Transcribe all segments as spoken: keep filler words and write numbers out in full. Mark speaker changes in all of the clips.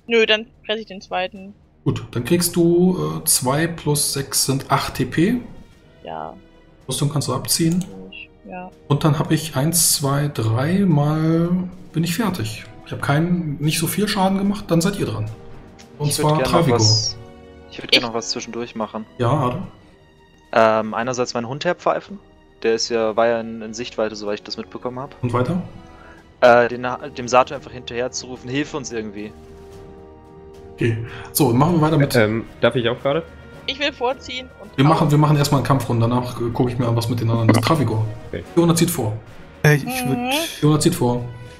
Speaker 1: Nö, dann presse ich den zweiten.
Speaker 2: Gut, dann kriegst du zwei plus sechs sind acht T P.
Speaker 1: Ja.
Speaker 2: Rüstung kannst du abziehen.
Speaker 1: Ja.
Speaker 2: Und dann habe ich eins, zwei, drei mal bin ich fertig. Ich habe keinen, nicht so viel Schaden gemacht, dann seid ihr dran. Und
Speaker 3: ich
Speaker 2: zwar Travigo.
Speaker 3: Was, ich würde gerne noch was zwischendurch machen.
Speaker 2: Ja, Ado.
Speaker 3: Ähm, einerseits meinen Hund herpfeifen. Der ist ja, war ja in, in Sichtweite, soweit ich das mitbekommen habe.
Speaker 2: Und weiter?
Speaker 3: Äh, den, dem Sato einfach hinterher zu rufen, hilf uns irgendwie.
Speaker 2: Okay. So, machen wir weiter mit.
Speaker 4: Ähm, darf ich auch gerade?
Speaker 1: Ich will vorziehen und.
Speaker 2: Wir machen, wir machen erstmal einen Kampfrunde, danach äh, gucke ich mir an, was mit den anderen ist. Travigo.
Speaker 4: Okay.
Speaker 2: Fiona zieht vor.
Speaker 5: Äh, ich würde.
Speaker 1: Mhm.
Speaker 2: Fiona zieht vor.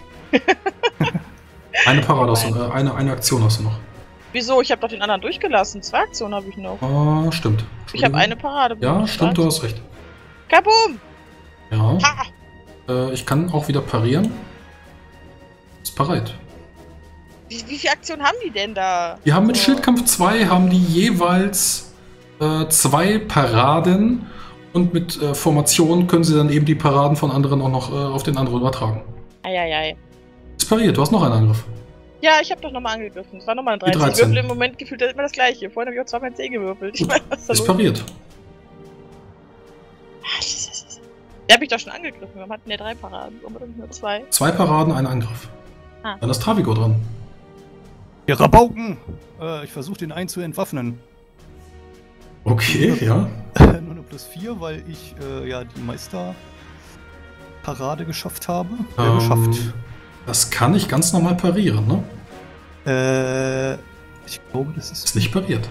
Speaker 2: Eine Parade hast du, äh, eine, eine Aktion hast du noch.
Speaker 1: Wieso? Ich habe doch den anderen durchgelassen. Zwei Aktionen habe ich noch.
Speaker 2: Ah, stimmt.
Speaker 1: Ich habe eine Parade.
Speaker 2: Ja, stimmt, du hast recht.
Speaker 1: Kaboom!
Speaker 2: Ja.
Speaker 1: Ha!
Speaker 2: Äh, ich kann auch wieder parieren. Ist bereit.
Speaker 1: Wie, wie viele Aktionen haben die denn da?
Speaker 2: Die haben mit
Speaker 1: So.
Speaker 2: Schildkampf zwei haben die jeweils äh, zwei Paraden und mit äh, Formation können sie dann eben die Paraden von anderen auch noch äh, auf den anderen übertragen.
Speaker 1: Eieiei.
Speaker 2: Ist pariert, du hast noch einen Angriff.
Speaker 1: Ja, ich habe doch nochmal angegriffen. Es war nochmal ein dreizehn.
Speaker 2: dreizehn.
Speaker 1: Ich würfel im Moment gefühlt immer das gleiche. Vorhin habe ich auch zweimal zehn gewürfelt. Ich
Speaker 2: Gut.
Speaker 1: meine, was ist da
Speaker 2: Ist
Speaker 1: los?
Speaker 2: pariert.
Speaker 1: Der habe ich doch schon angegriffen. Wir hatten ja drei Paraden. Unbedingt nur zwei.
Speaker 2: Zwei Paraden, ein Angriff.
Speaker 1: Ah.
Speaker 2: Dann ist Travigo dran.
Speaker 5: Ja, Rabauken! Äh, ich versuche den einen zu entwaffnen.
Speaker 2: Okay, ja.
Speaker 5: Nur eine plus vier, weil ich äh, ja die Meisterparade geschafft habe. Wer
Speaker 2: Ähm,
Speaker 5: geschafft?
Speaker 2: Das kann ich ganz normal parieren, ne?
Speaker 5: Äh, ich glaube, das ist.
Speaker 2: Ist nicht pariert.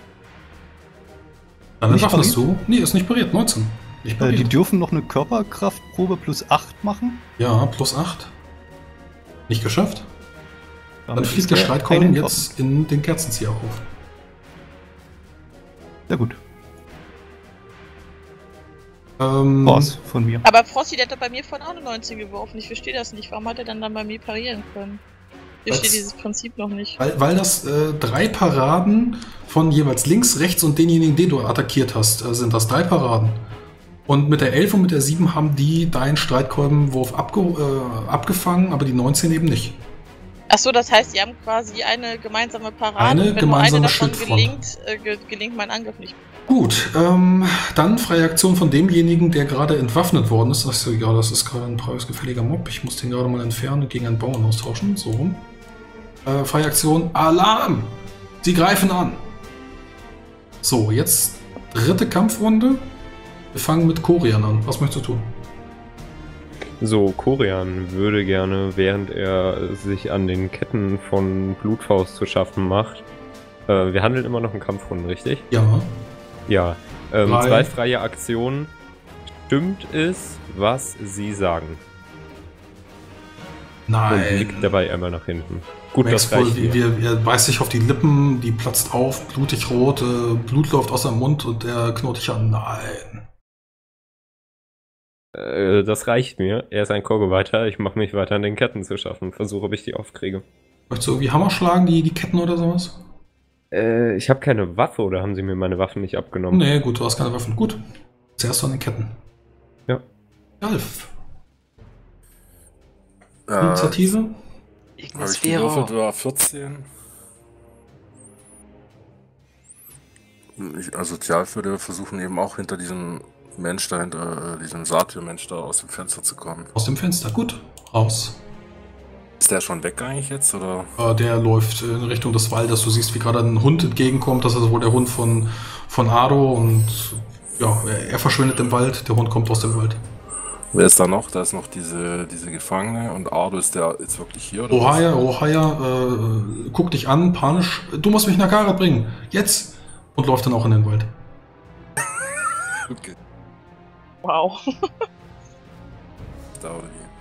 Speaker 2: Dann
Speaker 5: Nicht
Speaker 2: entwaffnest du. Nee, ist nicht pariert. neunzehn. Nicht
Speaker 5: Äh,
Speaker 2: pariert.
Speaker 5: die dürfen noch eine Körperkraftprobe plus acht machen.
Speaker 2: Ja, plus acht. Nicht geschafft. Dann
Speaker 5: Damit
Speaker 2: fliegt
Speaker 5: ist
Speaker 2: der
Speaker 5: der
Speaker 2: Streitkolben
Speaker 5: eine
Speaker 2: jetzt in den Kerzenzieherhof.
Speaker 5: Sehr gut.
Speaker 2: Ähm,
Speaker 5: Raus von mir.
Speaker 1: Aber Frosty, der hat doch bei mir vorhin auch eine neunzehn geworfen. Ich verstehe das nicht. Warum hat er dann, dann bei mir parieren können? Ich verstehe
Speaker 2: Weil's-
Speaker 1: dieses Prinzip noch nicht.
Speaker 2: weil, weil das äh, drei Paraden von jeweils links, rechts und denjenigen, den du attackiert hast, äh, sind das drei Paraden. Und mit der elf und mit der sieben haben die deinen Streitkolbenwurf abge äh, abgefangen, aber die neunzehn eben nicht.
Speaker 1: Achso, das heißt, die haben quasi eine gemeinsame Parade.
Speaker 2: Eine
Speaker 1: und wenn
Speaker 2: gemeinsame
Speaker 1: nur eine davon
Speaker 2: Schildfront.
Speaker 1: gelingt, äh, ge gelingt mein Angriff nicht.
Speaker 2: Gut, ähm, dann freie Aktion von demjenigen, der gerade entwaffnet worden ist. Ach so, ja, das ist gerade ein preisgefälliger Mob. Ich muss den gerade mal entfernen und gegen einen Bauern austauschen. So rum. Äh, freie Aktion, Alarm! Sie greifen an! So, jetzt dritte Kampfrunde. Wir fangen mit Korian an. Was möchtest du tun?
Speaker 4: So, Korian würde gerne, während er sich an den Ketten von Blutfaust zu schaffen macht, äh, wir handeln immer noch in Kampfrunden, richtig?
Speaker 2: Ja.
Speaker 4: Ja. Ähm,
Speaker 2: Drei.
Speaker 4: zwei freie Aktionen. Stimmt es, was sie sagen? Und
Speaker 2: Nein.
Speaker 4: blickt dabei einmal nach hinten. Gut,
Speaker 2: Max
Speaker 4: das reicht
Speaker 2: voll,
Speaker 4: mir.
Speaker 2: wie, wie, er beißt sich auf die Lippen, die platzt auf, blutig rot, äh, Blut läuft aus seinem Mund und er knurrt dich an. Nein.
Speaker 4: Äh, das reicht mir. Er ist ein Kogo-Weiter. Ich mache mich weiter an den Ketten zu schaffen. Versuche, ob ich die aufkriege.
Speaker 2: Möchtest du irgendwie Hammer schlagen, die, die Ketten oder sowas?
Speaker 4: Äh, ich habe keine Waffe, oder haben sie mir meine Waffen nicht abgenommen?
Speaker 2: Nee, gut, du hast keine Waffen. Gut. Zuerst an den Ketten.
Speaker 4: Ja.
Speaker 2: Alf.
Speaker 6: Äh,
Speaker 2: Initiative?
Speaker 6: Habe ich gewürfelt, war vierzehn. Ich, also Tjal würde versuchen eben auch hinter diesem Mensch da, hinter äh, diesem Satyr-Mensch da aus dem Fenster zu kommen.
Speaker 2: Aus dem Fenster. Gut. Raus.
Speaker 6: Ist der schon weg eigentlich jetzt, oder?
Speaker 2: Äh, der läuft in Richtung des Waldes. Du siehst, wie gerade ein Hund entgegenkommt. Das ist wohl der Hund von, von Ado. Und ja, er, er verschwindet im Wald. Der Hund kommt aus dem Wald.
Speaker 6: Wer ist da noch? Da ist noch diese, diese Gefangene und Ardo, ist der jetzt wirklich hier, oder?
Speaker 2: Ohaya, Ohaya, äh, guckt dich an, panisch. Du musst mich nach Garat bringen. Jetzt! Und läuft dann auch in den Wald.
Speaker 6: Okay.
Speaker 1: Wow.
Speaker 6: Da oder wie?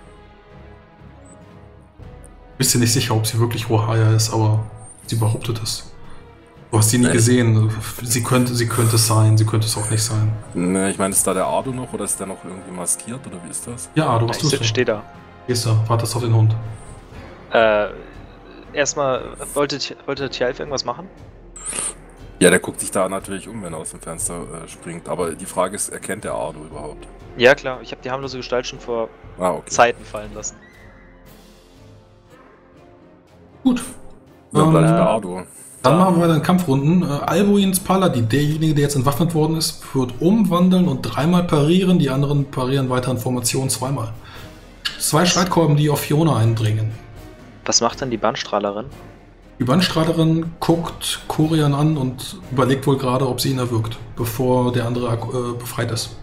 Speaker 2: Bist dir nicht sicher, ob sie wirklich Ohaya ist, aber sie behauptet es. Du hast sie nie
Speaker 6: Nee.
Speaker 2: gesehen. Sie könnte, sie könnte es sein, sie könnte es auch nicht sein.
Speaker 6: Ne, ich meine, ist da der Ardo noch oder ist der noch irgendwie maskiert oder wie ist das?
Speaker 2: Ja, du was
Speaker 3: Ich
Speaker 2: tust
Speaker 3: sit-
Speaker 2: du?
Speaker 3: steh da.
Speaker 2: Gehst du, wartest auf den Hund.
Speaker 3: Äh, erstmal, wollte, T- wollte Tjalf irgendwas machen?
Speaker 6: Ja, der guckt sich da natürlich um, wenn er aus dem Fenster äh, springt. Aber die Frage ist, erkennt der Ardo überhaupt?
Speaker 3: Ja, klar. Ich habe die harmlose Gestalt schon vor
Speaker 6: Ah, okay.
Speaker 3: Zeiten fallen lassen.
Speaker 2: Gut.
Speaker 6: Ja,
Speaker 2: Ähm,
Speaker 6: bleibt bei Ardo.
Speaker 2: Dann machen wir dann Kampfrunden. Äh, Albuins Paladin, derjenige, der jetzt entwaffnet worden ist, wird umwandeln und dreimal parieren. Die anderen parieren weiter in Formation zweimal. Zwei Streitkolben, die auf Fiona eindringen.
Speaker 3: Was macht denn die Bahnstrahlerin?
Speaker 2: Die Bandstrahlerin guckt Korian an und überlegt wohl gerade, ob sie ihn erwürgt, bevor der andere äh, befreit ist.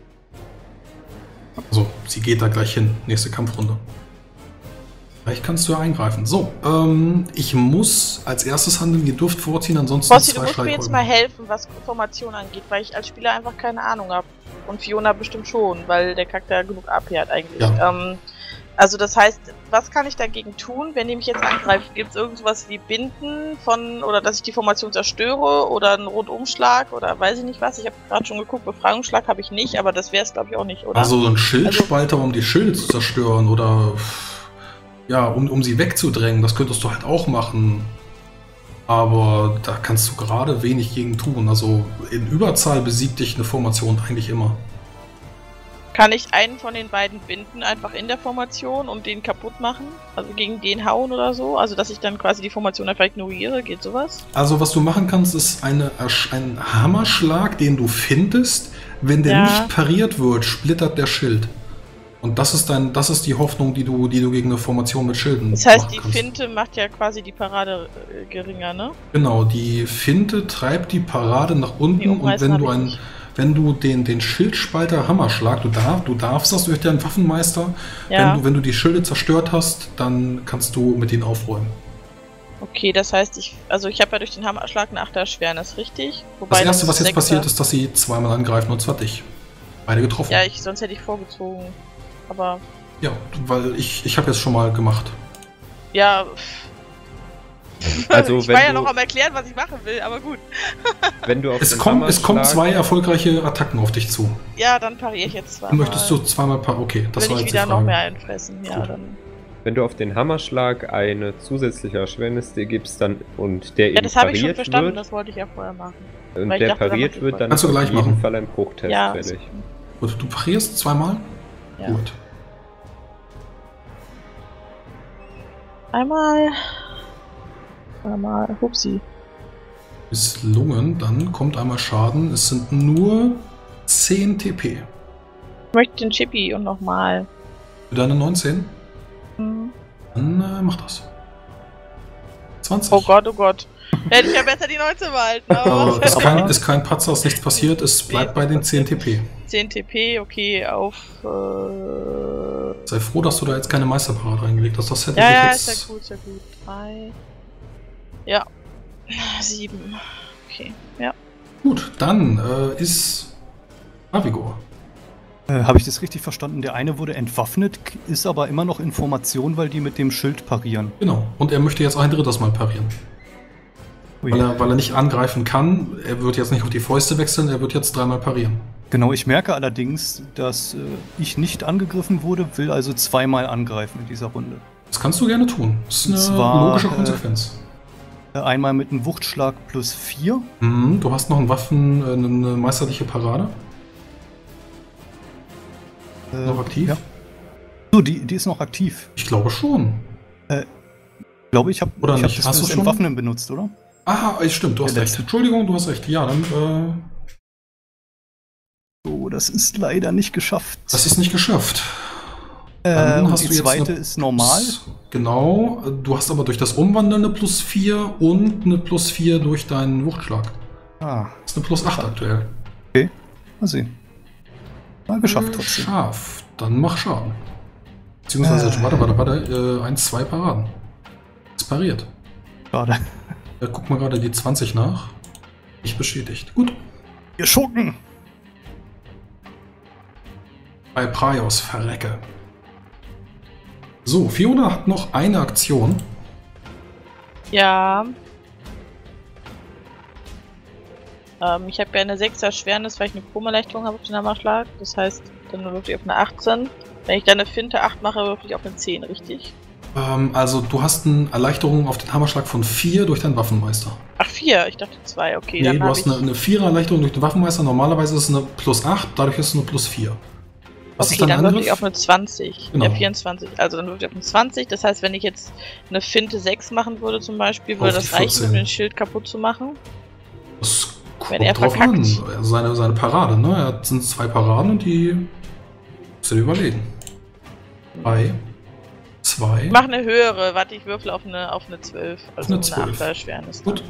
Speaker 2: Also, sie geht da gleich hin. Nächste Kampfrunde. Vielleicht kannst du ja eingreifen. So, ähm, ich muss als erstes handeln, ihr dürft vorziehen, ansonsten
Speaker 1: Bossi, du
Speaker 2: zwei
Speaker 1: musst mir jetzt
Speaker 2: Streitkolben.
Speaker 1: mal helfen, was Formation angeht, weil ich als Spieler einfach keine Ahnung habe. Und Fiona bestimmt schon, weil der Charakter genug A P hat eigentlich.
Speaker 2: Ja.
Speaker 1: Ähm, also das heißt, was kann ich dagegen tun, wenn die mich jetzt angreifen? Gibt es irgendwas wie Binden von, oder dass ich die Formation zerstöre oder einen Rundumschlag oder weiß ich nicht was? Ich habe gerade schon geguckt, Befreiungsschlag habe ich nicht, aber das wäre es glaube ich auch nicht, oder?
Speaker 2: Also so ein Schildspalter, um die Schilde zu zerstören oder ja, um, um sie wegzudrängen, das könntest du halt auch machen. Aber da kannst du gerade wenig gegen tun. Also in Überzahl besiegt dich eine Formation eigentlich immer.
Speaker 1: Kann ich einen von den beiden binden, einfach in der Formation und den kaputt machen? Also gegen den hauen oder so? Also dass ich dann quasi die Formation einfach ignoriere? Geht sowas?
Speaker 2: Also was du machen kannst, ist eine, ein Hammerschlag, den du findest. Wenn der
Speaker 1: Ja.
Speaker 2: nicht pariert wird, splittert der Schild. Und das ist dein, das ist die Hoffnung, die du, die du gegen eine Formation mit Schilden
Speaker 1: Das heißt,
Speaker 2: machen
Speaker 1: die
Speaker 2: kannst.
Speaker 1: Finte macht ja quasi die Parade äh, geringer, ne?
Speaker 2: Genau, die Finte treibt die Parade nach unten
Speaker 1: Die
Speaker 2: und
Speaker 1: umreißen
Speaker 2: wenn
Speaker 1: hab
Speaker 2: du
Speaker 1: ich
Speaker 2: ein,
Speaker 1: nicht.
Speaker 2: wenn du den, den Schildspalter Hammerschlag, du, darf, du darfst das durch deinen Waffenmeister,
Speaker 1: Ja.
Speaker 2: wenn, du, wenn du die Schilde zerstört hast, dann kannst du mit ihnen aufräumen.
Speaker 1: Okay, das heißt, ich, also ich habe ja durch den Hammerschlag eine achter Erschwernis, richtig? Wobei
Speaker 2: Das erste,
Speaker 1: das
Speaker 2: was jetzt
Speaker 1: Sechser-
Speaker 2: passiert, ist, dass sie zweimal angreifen und zwar dich. Beide getroffen.
Speaker 1: Ja, ich, sonst hätte ich vorgezogen. Aber,
Speaker 2: Ja, weil ich, ich habe jetzt schon mal gemacht.
Speaker 1: ja.
Speaker 4: Also,
Speaker 1: ich
Speaker 4: wenn
Speaker 1: war ja
Speaker 4: du-
Speaker 1: noch am erklären, was ich machen will, aber gut.
Speaker 4: Wenn du auf
Speaker 2: Es
Speaker 4: den
Speaker 2: kommen, es kommen
Speaker 4: Hammerschlag-
Speaker 2: zwei erfolgreiche Attacken auf dich zu.
Speaker 1: Ja, dann pariere ich jetzt zweimal.
Speaker 2: Möchtest du zweimal paar. Okay, das
Speaker 1: Will
Speaker 2: war
Speaker 1: ich
Speaker 2: jetzt die
Speaker 1: wieder noch
Speaker 2: Frage.
Speaker 1: mehr einfressen, ja,
Speaker 2: Gut.
Speaker 1: dann.
Speaker 4: Wenn du auf den Hammerschlag eine zusätzliche Erschwernis dir gibst dann und der
Speaker 1: Ja,
Speaker 4: eben
Speaker 1: das habe ich schon
Speaker 4: pariert
Speaker 1: verstanden,
Speaker 4: wird
Speaker 1: das wollte ich ja vorher machen.
Speaker 4: und
Speaker 1: weil ich
Speaker 4: der
Speaker 1: dachte,
Speaker 4: pariert
Speaker 1: damit
Speaker 4: wird,
Speaker 1: ist
Speaker 4: dann
Speaker 2: Kannst du
Speaker 4: ist auf
Speaker 2: gleich
Speaker 4: jeden
Speaker 2: machen.
Speaker 4: Fall ein Bruchtest
Speaker 1: Ja,
Speaker 4: fällig.
Speaker 2: Gut, du parierst zweimal?
Speaker 1: ja.
Speaker 2: Gut.
Speaker 1: Einmal. Einmal. Hupsi.
Speaker 2: Misslungen, dann kommt einmal Schaden. Es sind nur zehn T P.
Speaker 1: Ich möchte den Chippy und nochmal.
Speaker 2: Für deine neunzehn?
Speaker 1: Hm.
Speaker 2: Dann äh, mach das. zwanzig.
Speaker 1: Oh Gott, oh Gott. Hätte ich ja besser die neunzehn behalten, aber
Speaker 2: Aber ist kein, ist kein Patzer, ist nichts passiert. Es bleibt bei den zehn T P.
Speaker 1: zehn T P, okay, auf. Äh...
Speaker 2: Sei froh, dass du da jetzt keine Meisterparade reingelegt hast. Das hätte
Speaker 1: Ja,
Speaker 2: dich
Speaker 1: ja,
Speaker 2: jetzt...
Speaker 1: ist ja gut, ist ja gut. Drei. Ja. Sieben. Okay, ja.
Speaker 2: Gut, dann äh, ist Avigor.
Speaker 5: Äh, Habe ich das richtig verstanden? Der eine wurde entwaffnet, k- ist aber immer noch in Formation, weil die mit dem Schild parieren.
Speaker 2: Genau. Und er möchte jetzt ein drittes Mal parieren.
Speaker 5: Ui.
Speaker 2: Weil er, weil er nicht angreifen kann. Er wird jetzt nicht auf die Fäuste wechseln, er wird jetzt dreimal parieren.
Speaker 5: Genau, ich merke allerdings, dass äh, ich nicht angegriffen wurde, will also zweimal angreifen in dieser Runde.
Speaker 2: Das kannst du gerne tun. Das ist eine
Speaker 5: Und zwar,
Speaker 2: logische
Speaker 5: äh,
Speaker 2: Konsequenz.
Speaker 5: Äh, einmal mit einem Wuchtschlag plus vier.
Speaker 2: Mhm, du hast noch einen Waffen, äh, eine meisterliche Parade.
Speaker 5: Äh,
Speaker 2: Noch aktiv?
Speaker 5: Ja. So, die, die ist noch aktiv.
Speaker 2: Ich glaube schon.
Speaker 5: Ich glaube, ich habe
Speaker 2: Oder
Speaker 5: ich hab
Speaker 2: nicht?
Speaker 5: das
Speaker 2: Hast
Speaker 5: fürs
Speaker 2: du schon?
Speaker 5: Entwaffnen benutzt, oder?
Speaker 2: Aha, es stimmt, du hast
Speaker 5: Der
Speaker 2: recht.
Speaker 5: letzte.
Speaker 2: Entschuldigung, du hast recht. Ja, dann, äh,
Speaker 5: So, das ist leider nicht geschafft.
Speaker 2: das ist nicht geschafft.
Speaker 5: äh,
Speaker 2: Dann
Speaker 5: und
Speaker 2: hast
Speaker 5: die
Speaker 2: du jetzt
Speaker 5: zweite
Speaker 2: eine
Speaker 5: ist normal.
Speaker 2: Genau, du hast aber durch das Umwandeln eine plus vier und eine plus vier durch deinen Wuchtschlag.
Speaker 5: Ah,
Speaker 2: Das ist eine plus acht aktuell.
Speaker 5: mal sehen. Mal geschafft
Speaker 2: Äh,
Speaker 5: trotzdem.
Speaker 2: Scharf, dann mach Schaden. Beziehungsweise,
Speaker 5: Äh.
Speaker 2: warte, warte, warte, äh, eins, zwei Paraden. Ist pariert.
Speaker 5: Schade.
Speaker 2: Äh, guck mal gerade die zwanzig nach. Nicht beschädigt. Gut.
Speaker 5: Ihr Schurken!
Speaker 2: Bei Praios verrecke. So, Fiona hat noch eine Aktion.
Speaker 1: Ja. Ähm, ich habe ja eine sechser Erschwernis, weil ich eine Chromerleichterung habe auf den Hammerschlag. Das heißt, dann würfel ich auf eine achtzehn. Wenn ich dann eine Finte acht mache, würfel ich auf eine zehn, richtig?
Speaker 2: Ähm, also, du hast eine Erleichterung auf den Hammerschlag von vier durch deinen Waffenmeister.
Speaker 1: Ach, vier. Ich dachte zwei. Okay,
Speaker 2: Nee,
Speaker 1: dann
Speaker 2: du
Speaker 1: habe
Speaker 2: hast
Speaker 1: ich...
Speaker 2: eine, eine vierer Erleichterung durch den Waffenmeister. Normalerweise ist es eine plus acht, dadurch ist es eine plus vier. Was ist
Speaker 1: Okay,
Speaker 2: dein
Speaker 1: dann würfel
Speaker 2: Angriff?
Speaker 1: ich auf eine zwanzig.
Speaker 2: Genau.
Speaker 1: Ja, vierundzwanzig. Also dann würfel ich auf eine zwanzig. Das heißt, wenn ich jetzt eine Finte sechs machen würde zum Beispiel, würde
Speaker 2: Auf die
Speaker 1: das reichen, um
Speaker 2: vierzehn.
Speaker 1: den Schild kaputt zu machen.
Speaker 2: Das
Speaker 1: Wenn
Speaker 2: kommt
Speaker 1: er
Speaker 2: drauf
Speaker 1: verkackt.
Speaker 2: an. Seine, seine Parade, ne? Er hat sind zwei Paraden und die musst du dir überlegen. Drei, zwei.
Speaker 1: Ich mache eine höhere. Warte, ich würfel auf eine, auf eine zwölf. Also
Speaker 2: eine
Speaker 1: eine
Speaker 2: zwölf.
Speaker 1: achter Erschwernis.
Speaker 2: Gut.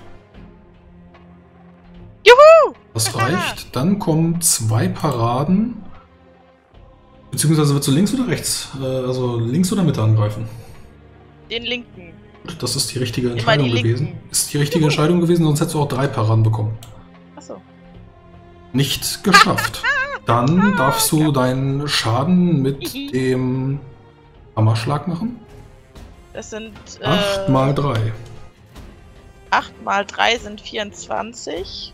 Speaker 1: Juhu!
Speaker 2: Das reicht. Dann kommen zwei Paraden. Beziehungsweise willst du links oder rechts? Äh, Also links oder Mitte angreifen?
Speaker 1: Den linken.
Speaker 2: Gut, das ist die richtige
Speaker 1: Immer
Speaker 2: Entscheidung
Speaker 1: die
Speaker 2: gewesen.
Speaker 1: linken.
Speaker 2: Ist die richtige Entscheidung gewesen, sonst hättest du auch drei Paraden bekommen.
Speaker 1: Achso.
Speaker 2: Nicht geschafft. Dann darfst du deinen Schaden mit
Speaker 1: Hihi.
Speaker 2: dem Hammerschlag machen.
Speaker 1: Das sind.
Speaker 2: acht
Speaker 1: äh,
Speaker 2: mal drei.
Speaker 1: acht mal drei sind vierundzwanzig.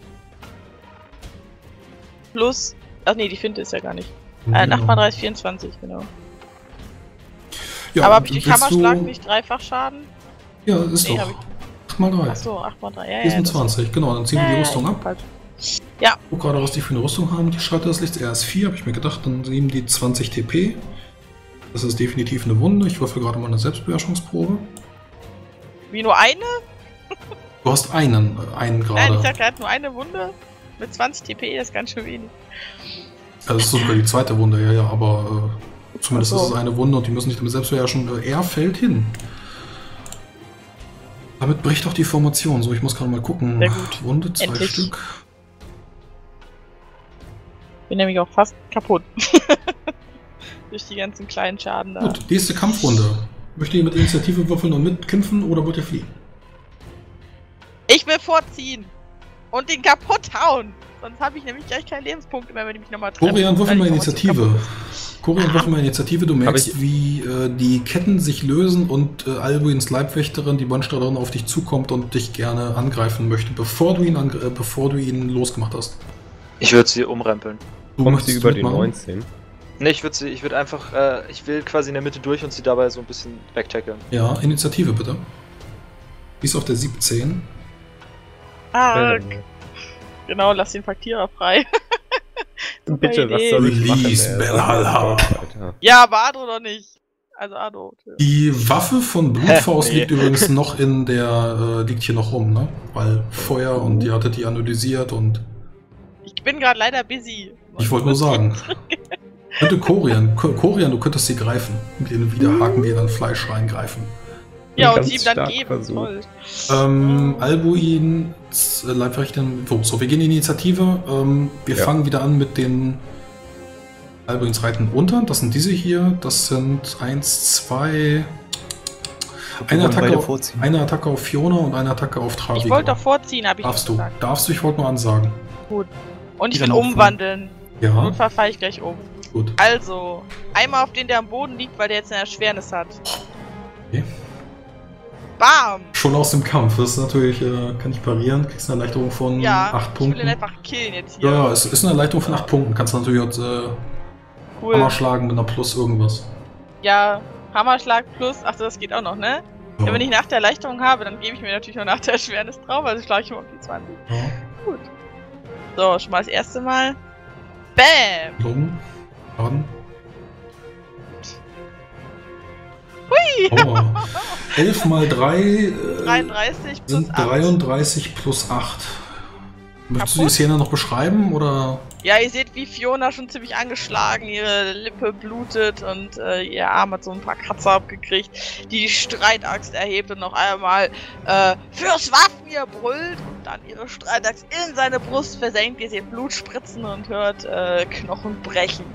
Speaker 1: Plus. Ach nee, die Finte ist ja gar nicht. Äh, acht mal drei ist vierundzwanzig, genau.
Speaker 2: Ja,
Speaker 1: Aber habe ich durch
Speaker 2: willst
Speaker 1: Hammerschlag
Speaker 2: du-
Speaker 1: nicht dreifach Schaden?
Speaker 2: Ja, ist
Speaker 1: Nee,
Speaker 2: doch.
Speaker 1: hab ich-
Speaker 2: acht mal drei.
Speaker 1: Achso, acht mal drei. Ja, ja,
Speaker 2: Hier sind
Speaker 1: das-
Speaker 2: zwanzig, genau. Dann ziehen wir
Speaker 1: Ja,
Speaker 2: die
Speaker 1: ja,
Speaker 2: Rüstung
Speaker 1: ja,
Speaker 2: ab.
Speaker 1: falsch.
Speaker 2: Guck gerade, was die für eine Rüstung haben. Die Schalte des Lichts. Er ist vier, habe ich mir gedacht. Dann nehmen die zwanzig T P. Das ist definitiv eine Wunde. Ich würfel gerade mal eine Selbstbeherrschungsprobe.
Speaker 1: Wie nur eine?
Speaker 2: Du hast einen, äh, einen
Speaker 1: Nein, ich
Speaker 2: gerade.
Speaker 1: sag gerade nur eine Wunde. Mit zwanzig T P, das ist ganz schön wenig.
Speaker 2: Das ist sogar die zweite Wunde, ja, ja, aber äh, zumindest
Speaker 1: Ach so.
Speaker 2: ist es eine Wunde und die müssen nicht damit selbst beherrschen. Äh, er fällt hin. Damit bricht auch die Formation. So, ich muss gerade mal gucken.
Speaker 1: Sehr gut.
Speaker 2: Wunde, zwei
Speaker 1: Endlich.
Speaker 2: Stück.
Speaker 1: Bin nämlich auch fast kaputt. Durch die ganzen kleinen Schaden da.
Speaker 2: Gut, nächste Kampfrunde. Möchtet ihr mit Initiative würfeln und mitkämpfen oder wollt ihr fliehen?
Speaker 1: Ich will vorziehen. Und den kaputt hauen. Sonst habe ich nämlich gleich keine Lebenspunkte mehr, wenn ich mich nochmal treffe.
Speaker 2: Korian, würfel
Speaker 1: weil
Speaker 2: mal
Speaker 1: die Formation
Speaker 2: Initiative.
Speaker 1: kaputt ist.
Speaker 2: Korian, würfel mal Initiative. Du merkst,
Speaker 4: ich-
Speaker 2: wie äh, die Ketten sich lösen und äh, Albuins Leibwächterin, die Monsterin, auf dich zukommt und dich gerne angreifen möchte, bevor du ihn, angr- äh, bevor du ihn losgemacht hast.
Speaker 3: Ich würde sie umrempeln.
Speaker 2: Du
Speaker 4: Kommt
Speaker 2: möchtest
Speaker 4: sie über die
Speaker 2: mitmachen?
Speaker 4: neunzehn.
Speaker 3: Ne, ich würde sie, ich würde einfach, äh, ich will quasi in der Mitte durch und sie dabei so ein bisschen wegtackeln.
Speaker 2: Ja, Initiative bitte. Die ist auf der siebzehn.
Speaker 1: Ah,
Speaker 4: Äh,
Speaker 1: genau, lass den Faktierer frei. Super
Speaker 4: Bitte, was
Speaker 1: Idee.
Speaker 4: soll ich machen?
Speaker 2: Release
Speaker 4: ey?
Speaker 2: Belhalha.
Speaker 4: Alter.
Speaker 1: Ja, aber Ado doch nicht. Also Ado.
Speaker 2: Die Waffe von Blutfaust
Speaker 3: Nee.
Speaker 2: liegt übrigens noch in der, äh, liegt hier noch rum, ne? Weil Feuer und die hatte die analysiert und
Speaker 1: Ich bin gerade leider busy.
Speaker 2: ich wollte nur sagen. Könnte Korian, Ko- Korian, du könntest sie greifen. Mit den Widerhaken, die in dein Fleisch reingreifen.
Speaker 1: Ja, und
Speaker 4: Ganz
Speaker 1: sie ihm dann
Speaker 4: stark
Speaker 1: geben.
Speaker 4: versucht.
Speaker 1: Toll.
Speaker 2: Ähm, Albuin, äh, Leibwächterin, so, so, wir gehen in die Initiative. Ähm, wir
Speaker 4: Ja.
Speaker 2: fangen wieder an mit den Albuins reiten runter. Das sind diese hier. Das sind eins, zwei. Eine
Speaker 5: wollen
Speaker 2: Attacke,
Speaker 5: beide
Speaker 2: auf,
Speaker 5: vorziehen.
Speaker 2: eine Attacke auf Fiona und eine Attacke auf Travigo.
Speaker 1: Ich wollte doch vorziehen, habe ich
Speaker 2: Darfst
Speaker 1: doch
Speaker 2: du.
Speaker 1: gesagt.
Speaker 2: Darfst du, ich wollte nur ansagen.
Speaker 1: Gut. Und ich
Speaker 5: Die
Speaker 1: will
Speaker 5: dann auffallen.
Speaker 1: umwandeln.
Speaker 2: Ja,
Speaker 1: Notfall fahre ich gleich um.
Speaker 2: gut.
Speaker 1: Also, einmal auf den, der am Boden liegt, weil der jetzt eine Erschwernis hat.
Speaker 2: Okay.
Speaker 1: Bam!
Speaker 2: Schon aus dem Kampf. Das ist natürlich, äh, kann ich parieren. Kriegst eine Erleichterung von
Speaker 1: Ja,
Speaker 2: acht
Speaker 1: ich will
Speaker 2: Punkten.
Speaker 1: ihn einfach killen jetzt hier.
Speaker 2: Ja, ja, es ist eine Erleichterung von acht Punkten. Kannst du natürlich jetzt äh,
Speaker 1: cool.
Speaker 2: Hammer schlagen mit einer Plus irgendwas.
Speaker 1: Ja, Hammerschlag plus. Ach, das geht auch noch, ne?
Speaker 2: Ja.
Speaker 1: Ja, wenn ich nach der Erleichterung habe, dann gebe ich mir natürlich noch nach der Erschwernis drauf, also schlage ich immer um die zwanzig.
Speaker 2: Ja.
Speaker 1: Gut. So, schon mal das erste Mal. Bam!
Speaker 2: Lungen, Schaden.
Speaker 1: Hui!
Speaker 2: Oh. elf mal drei äh,
Speaker 1: dreiunddreißig plus
Speaker 2: sind
Speaker 1: acht.
Speaker 2: dreiunddreißig plus acht. Möchtest du die
Speaker 1: Kaputt?
Speaker 2: Szene noch beschreiben oder?
Speaker 1: Ja, ihr seht, wie Fiona schon ziemlich angeschlagen, ihre Lippe blutet und äh, ihr Arm hat so ein paar Kratzer abgekriegt, die die Streitaxt erhebt und noch einmal äh, fürs Waffen ihr brüllt und dann ihre Streitaxt in seine Brust versenkt. Ihr seht Blut spritzen und hört äh, Knochen brechen.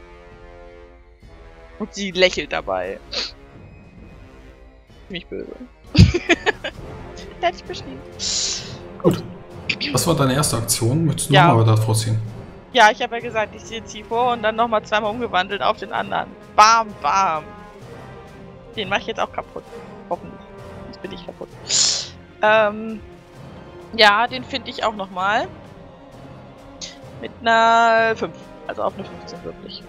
Speaker 1: Und sie lächelt dabei. Ziemlich böse. Hätte ich beschrieben.
Speaker 2: Gut. Was war deine erste Aktion? Möchtest du
Speaker 1: Ja.
Speaker 2: nochmal da vorziehen?
Speaker 1: Ja, ich habe ja gesagt, ich ziehe sie vor und dann nochmal zweimal umgewandelt auf den anderen. Bam, bam. Den mache ich jetzt auch kaputt. Hoffentlich. Jetzt bin ich kaputt. Ähm, ja, den finde ich auch nochmal. Mit einer fünf. Also auf eine fünfzehn wirklich.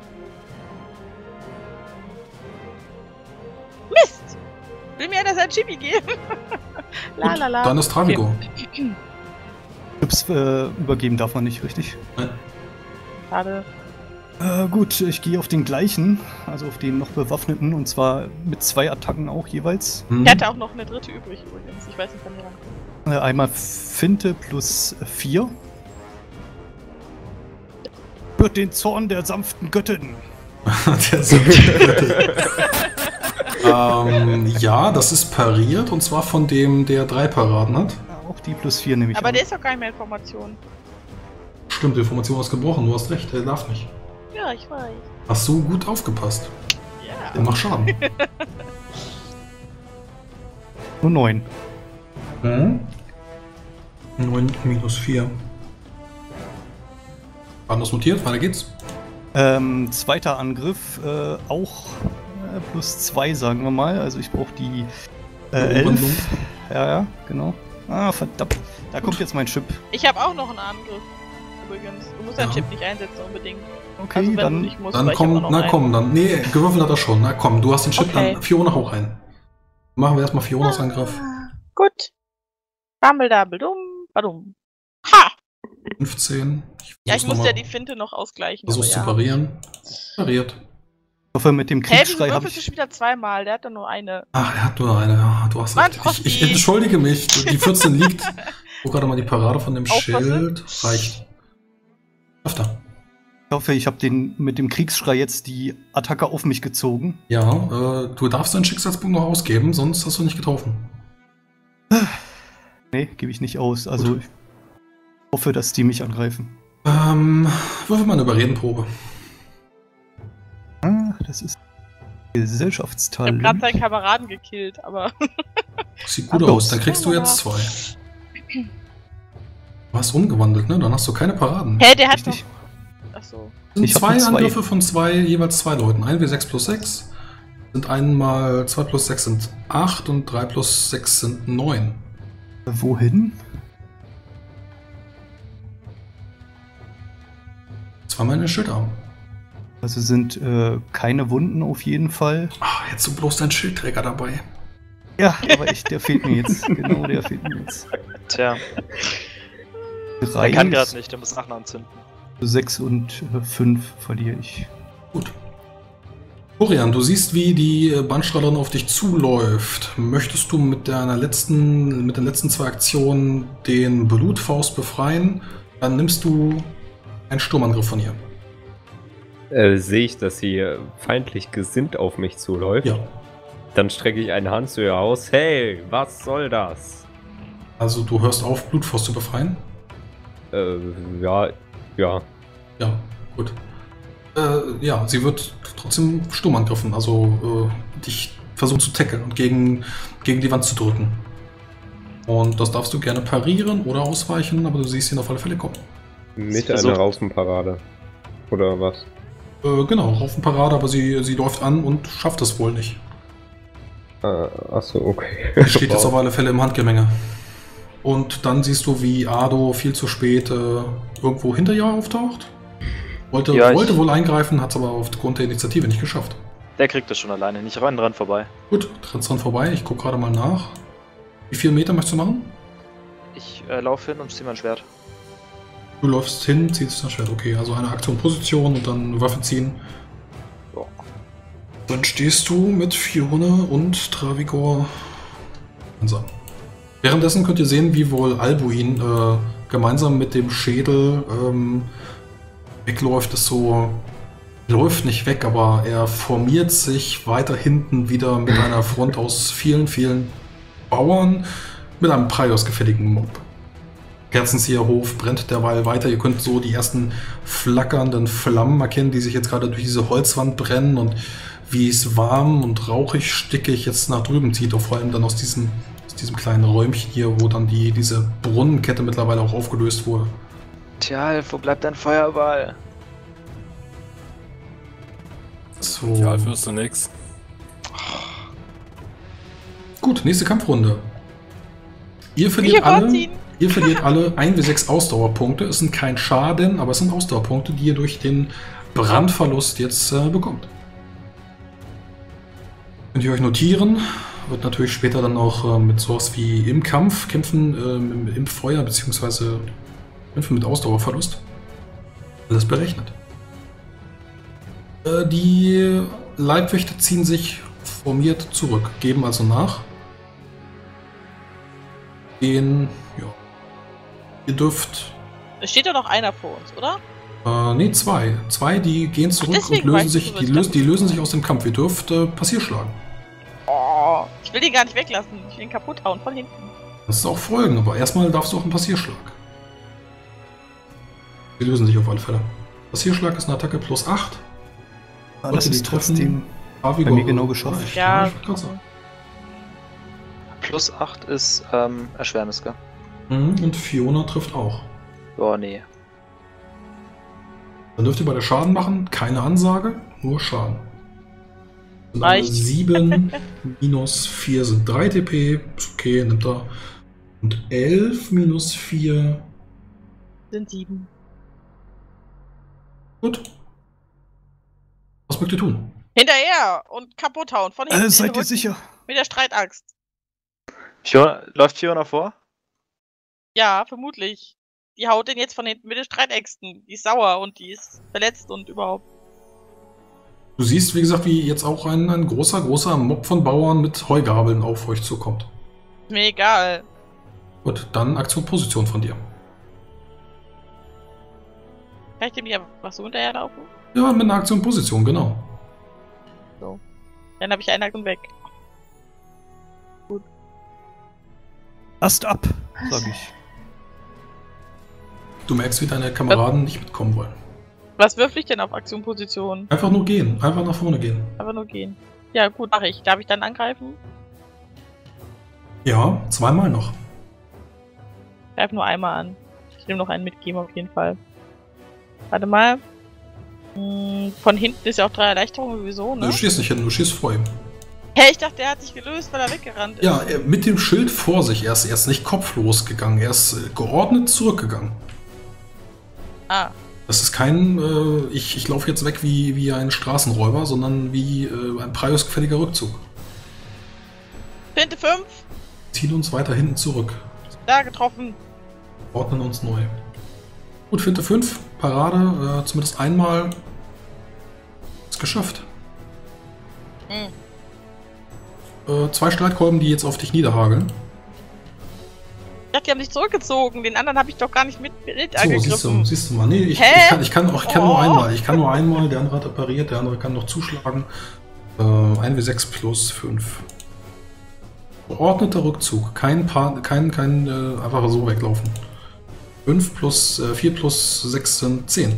Speaker 1: Mist! Will mir einer sein Chibi geben? la
Speaker 2: Gut,
Speaker 1: la la.
Speaker 2: dann ist Travigo.
Speaker 5: Tipps äh, übergeben darf man nicht, richtig?
Speaker 1: Schade.
Speaker 5: Äh, gut, ich gehe auf den gleichen, also auf den noch bewaffneten, und zwar mit zwei Attacken auch jeweils.
Speaker 2: Hm.
Speaker 1: Ich hätte auch noch eine dritte übrig übrigens. Ich weiß nicht, wann die rankommt.
Speaker 5: Äh, einmal Finte plus vier. Hört den Zorn der sanften Göttin.
Speaker 2: Der so ähm, ja, das ist pariert und zwar von dem, der drei Paraden hat.
Speaker 5: Ja, auch die plus vier nehme ich
Speaker 1: Aber
Speaker 5: an.
Speaker 1: der ist doch gar nicht mehr Information.
Speaker 2: Stimmt, die Information ist gebrochen, du hast recht, der darf nicht.
Speaker 1: Ja, ich weiß.
Speaker 2: Hast du gut aufgepasst.
Speaker 1: Ja.
Speaker 2: Der macht Schaden.
Speaker 5: Nur neun.
Speaker 2: Mhm. neun minus vier. Anders notiert, weiter geht's.
Speaker 5: Ähm, zweiter Angriff, äh, auch äh, plus zwei, sagen wir mal. Also ich brauche die äh,
Speaker 2: Umwandlung.
Speaker 5: elf. Ja, ja, genau. Ah, verdammt. Da kommt jetzt mein Chip.
Speaker 1: Ich habe auch noch einen Angriff. Übrigens. Du musst deinen
Speaker 2: Ja.
Speaker 1: Chip nicht einsetzen unbedingt.
Speaker 5: Okay,
Speaker 1: Also wenn du
Speaker 5: dann
Speaker 1: nicht musst,
Speaker 2: Dann
Speaker 1: weil ich hab auch
Speaker 2: komm,
Speaker 1: noch
Speaker 2: na
Speaker 1: einen.
Speaker 2: komm, dann. Nee, gewürfelt hat er schon. Na komm, du hast den Chip,
Speaker 1: Okay.
Speaker 2: dann Fiona hau rein. Machen wir erstmal Fionas Angriff.
Speaker 1: Ah, gut. Bammel, dabel, dumm, badum. Ha!
Speaker 2: fünfzehn.
Speaker 1: Ja, ich
Speaker 2: versuch's
Speaker 1: muss
Speaker 2: noch
Speaker 1: ja
Speaker 2: mal-
Speaker 1: die Finte noch ausgleichen.
Speaker 2: Versuch's zu
Speaker 1: aber ja.
Speaker 2: parieren. Pariert.
Speaker 5: Ich hoffe, mit dem
Speaker 1: Hä, wieso
Speaker 5: Kriegsschrei habe
Speaker 1: würfelst du
Speaker 5: ich...
Speaker 1: schon wieder zweimal? Der hat doch nur eine.
Speaker 2: Ach, er hat nur eine. Ja, du hast
Speaker 1: Mann,
Speaker 2: recht. Ich,
Speaker 1: Frosty.
Speaker 2: ich entschuldige mich. Die vierzehn liegt. Wo gerade mal die Parade von dem
Speaker 1: Aufpassen.
Speaker 2: Schild. Reicht. Öfter.
Speaker 5: Ich hoffe, ich habe den mit dem Kriegsschrei jetzt die Attacke auf mich gezogen.
Speaker 2: Ja, äh, du darfst deinen Schicksalspunkt noch ausgeben, sonst hast du nicht getroffen.
Speaker 5: Nee, gebe ich nicht aus. Also
Speaker 2: Gut.
Speaker 5: ich hoffe, dass die mich angreifen.
Speaker 2: Ähm, würfel mal eine Überredenprobe.
Speaker 5: Ah, das ist
Speaker 1: Ich hab
Speaker 5: Gesellschaftstalent.
Speaker 1: gerade seinen Kameraden gekillt, aber.
Speaker 2: Sieht gut
Speaker 5: Ach,
Speaker 2: aus,
Speaker 5: los.
Speaker 2: dann kriegst du jetzt zwei. Du hast umgewandelt, ne? Dann hast du keine Paraden.
Speaker 1: Hä, der hat doch.
Speaker 5: Richtig.
Speaker 1: Achso.
Speaker 2: Das sind
Speaker 5: Ich hab
Speaker 2: zwei
Speaker 5: nur zwei.
Speaker 2: Angriffe von zwei, jeweils zwei Leuten. ein W sechs plus sechs sind einmal zwei plus sechs sind acht und drei plus sechs sind neun.
Speaker 5: Wohin?
Speaker 2: Zweimal in den Schildarm.
Speaker 5: Also sind äh, keine Wunden auf jeden Fall.
Speaker 2: Ah, jetzt du bloß deinen Schildträger dabei.
Speaker 5: Ja, aber echt, der fehlt mir jetzt. Genau, der fehlt mir jetzt.
Speaker 3: Tja,
Speaker 5: Drei,
Speaker 3: er kann gerade nicht, der muss Sachen anzünden.
Speaker 5: sechs und äh, fünf verliere ich.
Speaker 2: Gut. Florian, du siehst, wie die äh, Bandstrahlerin auf dich zuläuft. Möchtest du mit deiner letzten, mit den letzten zwei Aktionen den Blutfaust befreien? Dann nimmst du einen Sturmangriff von ihr.
Speaker 4: Äh, sehe ich, dass sie äh, feindlich gesinnt auf mich zuläuft.
Speaker 2: Ja.
Speaker 4: Dann strecke ich eine Hand zu ihr aus. Hey, was soll das?
Speaker 2: Also du hörst auf, Blutfaust zu befreien?
Speaker 4: Äh, ja, ja.
Speaker 2: Ja, gut. Äh, ja, sie wird trotzdem Sturm angriffen, also äh, dich versuchen zu tackeln und gegen, gegen die Wand zu drücken. Und das darfst du gerne parieren oder ausweichen, aber du siehst ihn auf alle Fälle kommen.
Speaker 4: Mit
Speaker 3: versucht-
Speaker 4: einer Raufenparade. Oder was?
Speaker 2: Äh, genau, Raufenparade, aber sie, sie läuft an und schafft es wohl nicht.
Speaker 4: Äh, achso, okay.
Speaker 2: Sie steht jetzt auf alle Fälle im Handgemenge. Und dann siehst du, wie Ado viel zu spät äh, irgendwo hinter ihr auftaucht. Wollte,
Speaker 3: Ja, ich-
Speaker 2: wollte wohl eingreifen, hat es aber aufgrund der Initiative nicht geschafft.
Speaker 3: Der kriegt das schon alleine, nicht rein dran vorbei.
Speaker 2: Gut, trittst dran vorbei, ich gucke gerade mal nach. Wie viele Meter möchtest du machen?
Speaker 3: Ich äh, laufe hin und ziehe mein Schwert.
Speaker 2: Du läufst hin, ziehst das Schwert. Okay, also eine Aktion Position und dann Waffe ziehen.
Speaker 3: Ja.
Speaker 2: Dann stehst du mit Fiona und Travigor gemeinsam. Währenddessen könnt ihr sehen, wie wohl Albuin äh, gemeinsam mit dem Schädel ähm, wegläuft. Ist so, läuft nicht weg, aber er formiert sich weiter hinten wieder mit einer Front aus vielen, vielen Bauern mit einem preisgefälligen Mob. Kerzenzieherhof brennt derweil weiter. Ihr könnt so die ersten flackernden Flammen erkennen, die sich jetzt gerade durch diese Holzwand brennen und wie es warm und rauchig, stickig jetzt nach drüben zieht, auch vor allem dann aus diesem, aus diesem kleinen Räumchen hier, wo dann die, diese Brunnenkette mittlerweile auch aufgelöst wurde.
Speaker 3: Tja, wo bleibt dein Feuerball?
Speaker 2: So.
Speaker 6: Ja, führst du nix.
Speaker 2: Gut, nächste Kampfrunde. Ihr
Speaker 1: Ich
Speaker 2: verliert alle,
Speaker 1: vorziehen.
Speaker 2: ihr verliert alle ein bis sechs Ausdauerpunkte. Es sind kein Schaden, aber es sind Ausdauerpunkte, die ihr durch den Brandverlust jetzt äh, bekommt. Könnt ihr euch notieren. Wird natürlich später dann auch äh, mit sowas wie im Kampf kämpfen, äh, im, im Feuer, beziehungsweise kämpfen mit Ausdauerverlust. Alles berechnet. Äh, die Leibwächter ziehen sich formiert zurück, geben also nach. Gehen, ja. Ihr dürft.
Speaker 1: Es steht ja noch einer vor uns, oder?
Speaker 2: Äh, nee, zwei. Zwei, die gehen zurück
Speaker 1: Ach,
Speaker 2: und lösen
Speaker 1: weißt
Speaker 2: sich,
Speaker 1: du,
Speaker 2: die, lösen, die lösen sich aus dem Kampf. Ihr dürft äh, Passier schlagen.
Speaker 1: Oh, ich will den gar nicht weglassen. Ich will ihn kaputt hauen von hinten.
Speaker 2: Das ist auch Folgen, aber erstmal darfst du auch einen Passierschlag. Die lösen sich auf alle Fälle. Passierschlag ist eine Attacke plus acht.
Speaker 5: Ah, das ist trotzdem bei mir genau geschafft.
Speaker 1: Ja,
Speaker 2: ich wollte gerade sagen.
Speaker 3: Plus acht ist ähm, Erschwernis, gell?
Speaker 2: Mhm, und Fiona trifft auch.
Speaker 3: Oh, nee.
Speaker 2: Dann dürft ihr bei der Schaden machen, keine Ansage, nur Schaden.
Speaker 1: Reicht.
Speaker 2: sieben minus vier sind drei T P, ist okay, nimmt er. Und elf minus vier
Speaker 1: Sind sieben.
Speaker 2: Gut. Was mögt ihr tun?
Speaker 1: Hinterher und kaputt hauen von hinten.
Speaker 5: Äh,
Speaker 1: in
Speaker 5: seid
Speaker 1: den
Speaker 5: ihr
Speaker 1: Rücken.
Speaker 5: sicher?
Speaker 1: Mit der Streitaxt.
Speaker 3: Fiona, läuft Fiona vor?
Speaker 1: Ja, vermutlich. Die haut den jetzt von hinten mit den Streitäxten. Die ist sauer und die ist verletzt und überhaupt.
Speaker 2: Du siehst, wie gesagt, wie jetzt auch ein, ein großer, großer Mob von Bauern mit Heugabeln auf euch zukommt.
Speaker 1: Ist mir egal.
Speaker 2: Gut, dann Aktion Position von dir.
Speaker 1: Kann ich dem nicht einfach so hinterherlaufen?
Speaker 2: Ja, mit einer Aktion Position, genau.
Speaker 1: So. Dann habe ich eine Aktion weg.
Speaker 5: Ast ab, sag ich.
Speaker 2: Du merkst, wie deine Kameraden nicht mitkommen wollen.
Speaker 1: Was würfel ich denn auf Aktion Position?
Speaker 2: Einfach nur gehen, einfach nach vorne gehen.
Speaker 1: Einfach nur gehen. Ja, gut, mache ich. Darf ich dann angreifen?
Speaker 2: Ja, zweimal noch.
Speaker 1: Ich greife nur einmal an. Ich nehme noch einen mitgeben auf jeden Fall. Warte mal. Hm, von hinten ist ja auch drei Erleichterungen sowieso, ne?
Speaker 2: Du schießt nicht hin, du schießt vor ihm.
Speaker 1: Hä, hey, ich dachte, der hat sich gelöst, weil er weggerannt ist.
Speaker 2: Ja, er, mit dem Schild vor sich. Er ist, er ist nicht kopflos gegangen, er ist äh, geordnet zurückgegangen.
Speaker 1: Ah.
Speaker 2: Das ist kein, äh, ich, ich laufe jetzt weg wie, wie ein Straßenräuber, sondern wie äh, ein preisgefälliger Rückzug.
Speaker 1: Finte fünf.
Speaker 2: Ziehen uns weiter hinten zurück.
Speaker 1: Da getroffen.
Speaker 2: Ordnen uns neu. Gut, Finte fünf, Parade, äh, zumindest einmal ist geschafft.
Speaker 1: Hm.
Speaker 2: Äh, zwei Streitkolben, die jetzt auf dich niederhageln.
Speaker 1: Ich dachte, die haben sich zurückgezogen. Den anderen habe ich doch gar nicht mit, mit
Speaker 2: So,
Speaker 1: angegriffen.
Speaker 2: siehst du, siehst du mal. Nee, ich,
Speaker 1: Hä?
Speaker 2: ich kann, ich kann, auch, ich kann nur
Speaker 1: Oh.
Speaker 2: einmal. Ich kann nur einmal, der andere hat pariert, der andere kann noch zuschlagen. Äh, ein W sechs plus fünf. Geordneter Rückzug. Kein Paar, kein, kein äh, einfach so weglaufen. fünf plus äh, vier plus sechs sind zehn.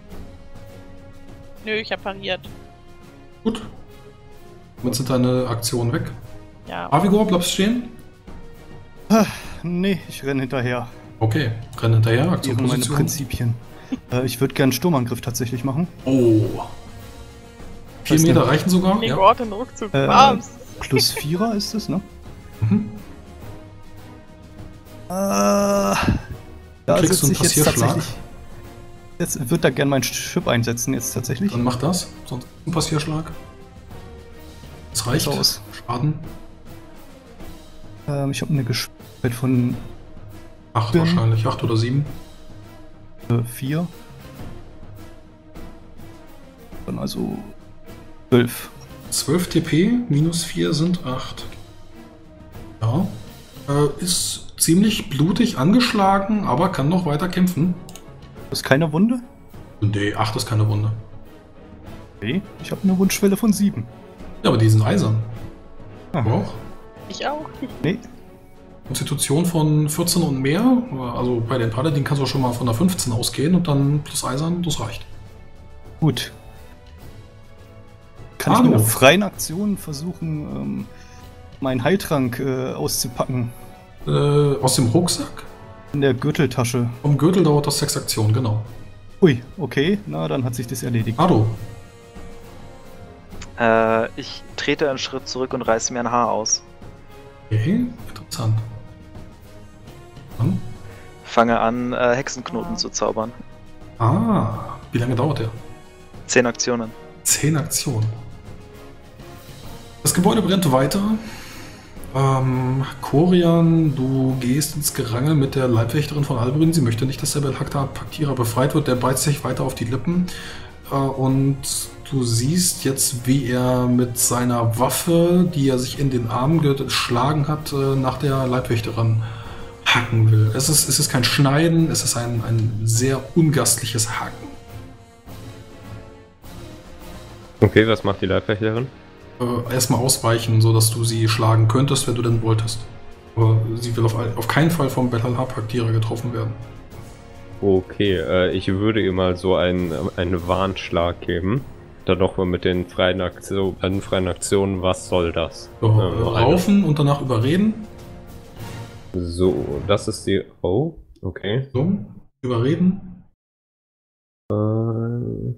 Speaker 1: Nö, ich habe pariert.
Speaker 2: Gut. Damit sind deine Aktionen weg.
Speaker 1: Ja.
Speaker 2: Avigor, bleibst stehen?
Speaker 5: Ah, nee, ich renne hinterher.
Speaker 2: Okay, renn hinterher, Aktion
Speaker 5: Ihren meine
Speaker 2: Position.
Speaker 5: Prinzipien. äh, ich würde gerne einen Sturmangriff tatsächlich machen.
Speaker 2: Oh. Vier
Speaker 5: Was
Speaker 2: Meter
Speaker 5: denn?
Speaker 2: reichen sogar.
Speaker 1: Nee,
Speaker 2: Ja.
Speaker 1: Gott, den Rückzug.
Speaker 5: Äh,
Speaker 1: Bams.
Speaker 5: Plus Vierer ist es, ne?
Speaker 2: Mhm.
Speaker 5: Äh, da
Speaker 2: kriegst du einen
Speaker 5: setze ich jetzt
Speaker 2: Passierschlag.
Speaker 5: tatsächlich. Jetzt würde da gerne mein Schiff einsetzen, jetzt tatsächlich.
Speaker 2: Dann mach das. Sonst ein Passierschlag. Das reicht.
Speaker 5: Aus.
Speaker 2: Schaden.
Speaker 5: Ähm, ich habe eine Geschwindigkeit von
Speaker 2: Acht
Speaker 5: Bin-
Speaker 2: wahrscheinlich. Acht oder sieben.
Speaker 5: äh, vier. Dann also zwölf.
Speaker 2: zwölf T P minus vier sind acht. Ja. Äh, ist ziemlich blutig angeschlagen, aber kann noch weiter kämpfen.
Speaker 5: Das ist keine Wunde?
Speaker 2: Nee, acht ist keine Wunde.
Speaker 5: Nee, ich habe eine Wundschwelle von sieben.
Speaker 2: Ja, aber die sind eisern.
Speaker 5: Aha.
Speaker 2: Aber auch.
Speaker 1: Ich auch.
Speaker 5: Nee,
Speaker 2: Konstitution von vierzehn und mehr. Also bei den Paladin kannst du schon mal von der fünfzehn ausgehen und dann plus eisern, das reicht.
Speaker 5: gut. Kann ich
Speaker 2: Hallo.
Speaker 5: mit einer freien Aktion versuchen, ähm, meinen Heiltrank äh, auszupacken?
Speaker 2: Äh, aus dem Rucksack?
Speaker 5: In der Gürteltasche.
Speaker 2: Vom Gürtel dauert das sechs Aktionen, genau.
Speaker 5: Ui, okay, na dann hat sich das erledigt.
Speaker 2: Ado.
Speaker 3: Äh, ich trete einen Schritt zurück und reiße mir ein Haar aus.
Speaker 2: Okay, interessant. Dann?
Speaker 3: Fange an, äh, Hexenknoten zu zaubern.
Speaker 2: Ah, wie lange dauert der?
Speaker 3: Zehn Aktionen.
Speaker 2: Zehn Aktionen. Das Gebäude brennt weiter. Ähm, Korian, du gehst ins Gerangel mit der Leibwächterin von Alberin. Sie möchte nicht, dass der Belhaktierer befreit wird. Der beißt sich weiter auf die Lippen. Äh, und du siehst jetzt, wie er mit seiner Waffe, die er sich in den Arm geschlagen hat, nach der Leibwächterin hacken will. Es ist, es ist kein Schneiden, es ist ein, ein sehr ungastliches Hacken.
Speaker 4: Okay, was macht die Leibwächterin?
Speaker 2: Äh, erstmal ausweichen, sodass du sie schlagen könntest, wenn du denn wolltest. Aber sie will auf, auf keinen Fall vom Belhalha-Paktierer getroffen werden.
Speaker 4: Okay, äh, ich würde ihr mal so einen, einen Warnschlag geben. Dann nochmal mit den freien, Aktion, äh, freien Aktionen, was soll das?
Speaker 2: So, ähm, raufen und danach überreden.
Speaker 4: So, das ist die... Oh, okay.
Speaker 2: So, überreden.
Speaker 4: Äh...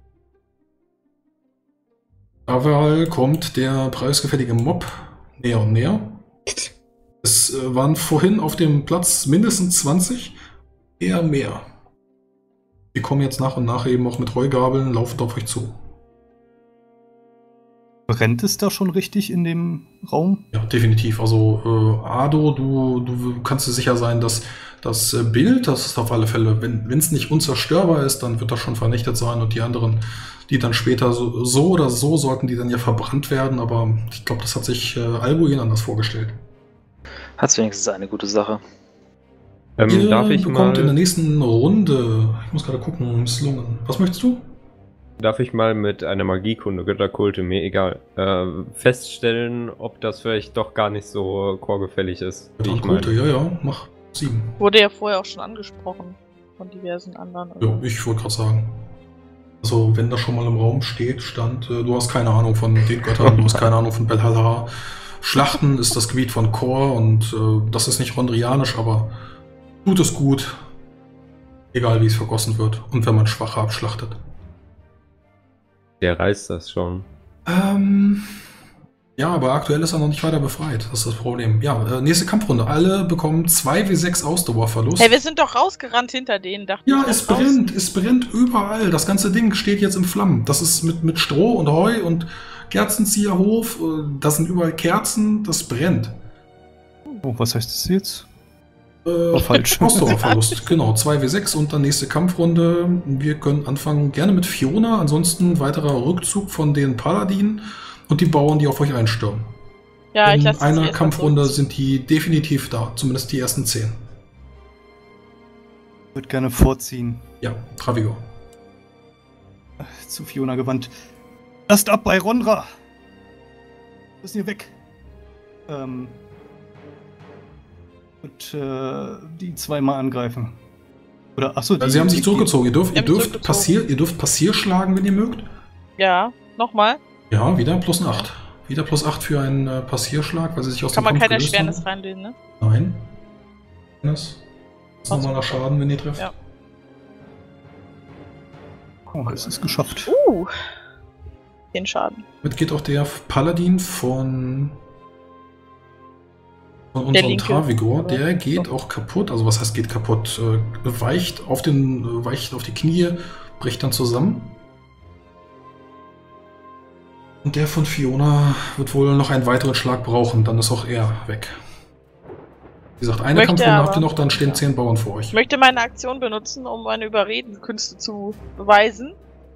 Speaker 2: Aval kommt der preisgefällige Mob näher und näher. Es äh, waren vorhin auf dem Platz mindestens zwanzig, eher mehr. Die kommen jetzt nach und nach eben auch mit Heugabeln, laufen auf euch zu.
Speaker 5: Brennt es da schon richtig in dem Raum?
Speaker 2: Ja, definitiv. Also äh, Ado, du, du kannst dir sicher sein, dass das äh, Bild, das ist auf alle Fälle, wenn es nicht unzerstörbar ist, dann wird das schon vernichtet sein und die anderen, die dann später so, so oder so sollten die dann ja verbrannt werden, aber ich glaube, das hat sich äh, Albuin anders vorgestellt.
Speaker 3: Hat's wenigstens eine gute Sache.
Speaker 4: Ähm,
Speaker 2: Ihr
Speaker 4: darf ich
Speaker 2: bekommt
Speaker 4: mal,
Speaker 2: in der nächsten Runde, ich muss gerade gucken, Misslungen. Was möchtest du?
Speaker 4: darf ich mal mit einer Magiekunde, Götterkulte, mir egal, äh, feststellen, ob das vielleicht doch gar nicht so chorgefällig ist, wie ich
Speaker 2: Kulte,
Speaker 4: meine.
Speaker 2: ja, ja, mach sieben.
Speaker 1: Wurde ja vorher auch schon angesprochen von diversen anderen.
Speaker 2: Ja, ich wollte gerade sagen. Also, wenn das schon mal im Raum steht, stand, äh, du hast keine Ahnung von den Göttern, du hast keine Ahnung von Belhalha. Schlachten ist das Gebiet von Kor und äh, das ist nicht rondrianisch, aber tut es gut. Egal wie es vergossen wird und wenn man Schwache abschlachtet.
Speaker 4: Der reißt das schon.
Speaker 2: Ähm, ja, aber aktuell ist er noch nicht weiter befreit. Das ist das Problem. Ja, äh, nächste Kampfrunde. Alle bekommen zwei W sechs Ausdauerverlust.
Speaker 1: Hey, wir sind doch rausgerannt hinter denen, dachte
Speaker 2: Ja,
Speaker 1: ich.
Speaker 2: es brennt, es brennt überall. Das ganze Ding steht jetzt in Flammen. Das ist mit, mit Stroh und Heu und Kerzenzieherhof. äh, Das sind überall Kerzen. Das brennt.
Speaker 5: Oh, was heißt das jetzt?
Speaker 2: Äh,
Speaker 5: War falsch.
Speaker 2: Ausdauerverlust, genau. zwei W sechs und dann nächste Kampfrunde. Wir können anfangen gerne mit Fiona. Ansonsten weiterer Rückzug von den Paladinen und die Bauern, die auf euch einstürmen.
Speaker 1: Ja, ich
Speaker 2: In
Speaker 1: lasse
Speaker 2: einer Kampfrunde sind die definitiv da. Zumindest die ersten zehn.
Speaker 5: Ich würde gerne vorziehen.
Speaker 2: Ja, Travigor.
Speaker 5: Zu Fiona gewandt. Lasst ab bei Rondra! Wir müssen hier weg. Ähm. Und äh, die zweimal angreifen. Oder, achso, die,
Speaker 2: Sie haben sich
Speaker 5: die-
Speaker 2: zurückgezogen. Ihr dürft,
Speaker 1: Sie
Speaker 2: ihr
Speaker 1: haben
Speaker 2: dürft,
Speaker 1: zurückgezogen.
Speaker 2: passier, ihr dürft Passier schlagen, wenn ihr mögt.
Speaker 1: Ja, nochmal.
Speaker 2: Ja, wieder plus acht. Wieder plus acht für einen äh, Passierschlag, weil sie sich aus
Speaker 1: Kann
Speaker 2: dem
Speaker 1: man
Speaker 2: Kampf
Speaker 1: keine
Speaker 2: gelöst
Speaker 1: Erschwernis
Speaker 2: haben.
Speaker 1: reinlegen, ne?
Speaker 2: Nein. Das ist
Speaker 1: Trotzdem.
Speaker 2: normaler Schaden, wenn ihr trefft.
Speaker 1: Ja.
Speaker 5: Oh, es ist geschafft.
Speaker 1: Uh. Den Schaden.
Speaker 2: Damit geht auch der Paladin von, von
Speaker 1: Der
Speaker 2: unserem
Speaker 1: linke,
Speaker 2: Travigor.
Speaker 1: oder?
Speaker 2: Der geht auch kaputt. Also was heißt geht kaputt? Äh, weicht auf den, äh, weicht auf die Knie, bricht dann zusammen. Und der von Fiona wird wohl noch einen weiteren Schlag brauchen. Dann ist auch er weg. Wie gesagt, eine
Speaker 1: Möchte
Speaker 2: Kampfrunde
Speaker 1: aber-
Speaker 2: habt ihr noch, dann stehen
Speaker 1: ja.
Speaker 2: zehn Bauern vor euch.
Speaker 1: Ich möchte meine Aktion benutzen, um meine Überredenkünste zu beweisen.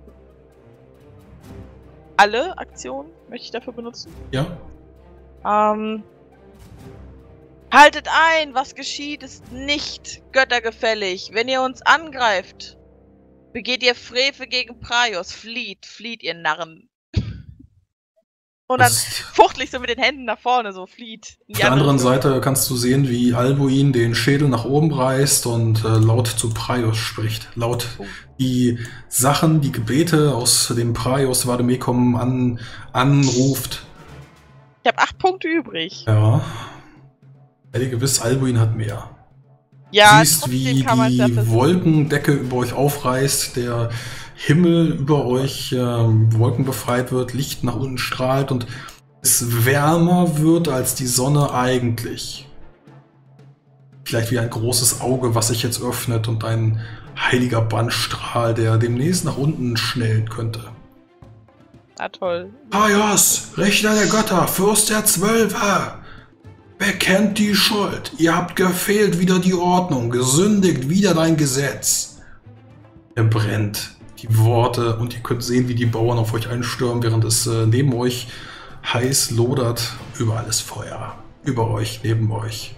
Speaker 1: Alle Aktionen möchte ich dafür benutzen.
Speaker 2: Ja?
Speaker 1: Ähm. Haltet ein! Was geschieht, ist nicht göttergefällig. Wenn ihr uns angreift, begeht ihr Frevel gegen Praios. Flieht, flieht, ihr Narren. Und dann
Speaker 2: Das-
Speaker 1: fuchtel ich so mit den Händen nach vorne, so flieht. in
Speaker 2: Auf
Speaker 1: die
Speaker 2: der
Speaker 1: andere
Speaker 2: anderen
Speaker 1: Richtung.
Speaker 2: Seite kannst du sehen, wie Albuin den Schädel nach oben reißt und äh, laut zu Praios spricht. Laut
Speaker 1: Oh.
Speaker 2: die Sachen, die Gebete aus dem Praios Vademekum an, anruft.
Speaker 1: Ich habe acht Punkte übrig.
Speaker 2: Ja. Seid ihr gewiss, Albuin hat mehr.
Speaker 1: Ja,
Speaker 2: Siehst,
Speaker 1: trotzdem
Speaker 2: wie
Speaker 1: kann man es ja
Speaker 2: die
Speaker 1: versuchen.
Speaker 2: Wolkendecke über euch aufreißt, der Himmel über euch ähm, wolkenbefreit wird, Licht nach unten strahlt und es wärmer wird als die Sonne eigentlich. Vielleicht wie ein großes Auge, was sich jetzt öffnet und ein heiliger Bandstrahl, der demnächst nach unten schnellen könnte.
Speaker 1: Ah, toll.
Speaker 2: Paios, Richter der Götter, Fürst der Zwölfer! Bekennt die Schuld. Ihr habt gefehlt wider die Ordnung, gesündigt wider dein Gesetz. Er brennt. die Worte und ihr könnt sehen, wie die Bauern auf euch einstürmen, während es äh, neben euch heiß lodert. Überall ist Feuer. Über euch, neben euch.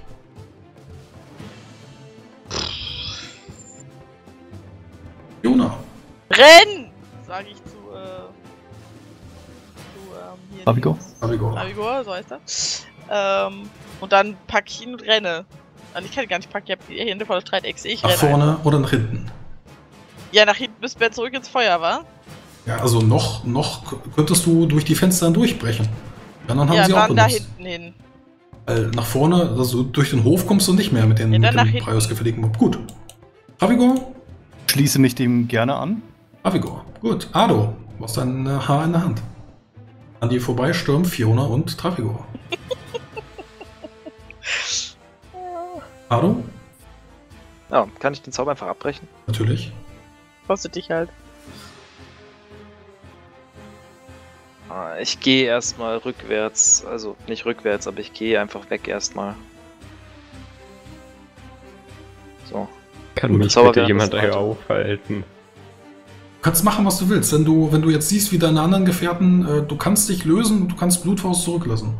Speaker 2: Jona.
Speaker 1: Renn! Sage ich zu, äh... zu, ähm, hier...
Speaker 5: Avigo?
Speaker 2: Avigo.
Speaker 1: Avigo, so heißt er. Ähm, und dann pack ich ihn und renne. Also ich kann ihn gar nicht packen, ich hab die Hände voller Streitechse, ich
Speaker 2: Nach
Speaker 1: renne
Speaker 2: vorne
Speaker 1: einfach.
Speaker 2: oder nach hinten?
Speaker 1: Ja, nach hinten bis wir zurück ins Feuer, wa?
Speaker 2: Ja, also noch, noch könntest du durch die Fenster durchbrechen. Ja, dann haben
Speaker 1: Ja,
Speaker 2: sie auch
Speaker 1: dann da
Speaker 2: benutzt.
Speaker 1: hinten hin.
Speaker 2: Weil nach vorne, also durch den Hof kommst du nicht mehr mit, den,
Speaker 1: Ja,
Speaker 2: mit
Speaker 1: dann nach
Speaker 2: dem
Speaker 1: hinten.
Speaker 2: preisgefälligen Mob. Gut. Avigo?
Speaker 5: Schließe mich dem gerne an.
Speaker 2: Avigo. Gut. Ado, du hast dein äh, Haar in der Hand. An dir vorbeistürmen Fiona und Travigo. Ado?
Speaker 3: Ja, kann ich den Zauber einfach abbrechen?
Speaker 2: Natürlich.
Speaker 1: Kostet dich halt.
Speaker 3: Ah, Ich gehe erstmal rückwärts, also nicht rückwärts, aber ich gehe einfach weg erstmal. So.
Speaker 4: Kann mich
Speaker 3: Zauber
Speaker 4: bitte
Speaker 3: während
Speaker 4: jemand
Speaker 3: des
Speaker 4: hier
Speaker 3: Atems.
Speaker 4: aufhalten?
Speaker 2: Du kannst machen, was du willst. Wenn du, wenn du jetzt siehst, wie deine anderen Gefährten, äh, du kannst dich lösen, du kannst Blutfaust zurücklassen.